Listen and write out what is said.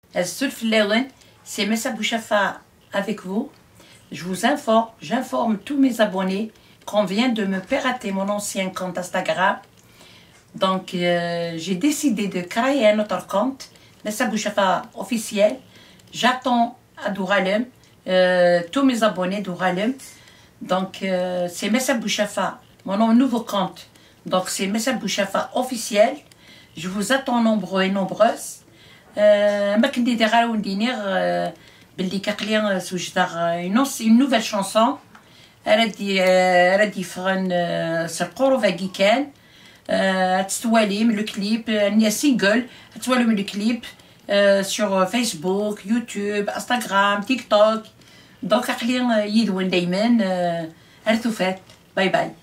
C'est Messa Bouchafa avec vous. Je vous informe, j'informe tous mes abonnés qu'on vient de me pirater mon ancien compte Instagram. Donc, j'ai décidé de créer un autre compte, Messa Bouchafa officiel. J'attends à Douralem, tous mes abonnés Douralem. Donc, c'est Messa Bouchafa, mon nouveau compte. Donc, c'est Messa Bouchafa officiel. Je vous attends nombreux et nombreuses. ما كنت دايره وندير باللي كاقلي سوجدار une nouvelle chanson ردي فرن سرقورو فاكي كان تستوالي من الكليب نيا سينجل تستوالي من الكليب sur فيسبوك يوتيوب انستغرام تيك توك دونك عقلي يدون دايما ارثوفات باي باي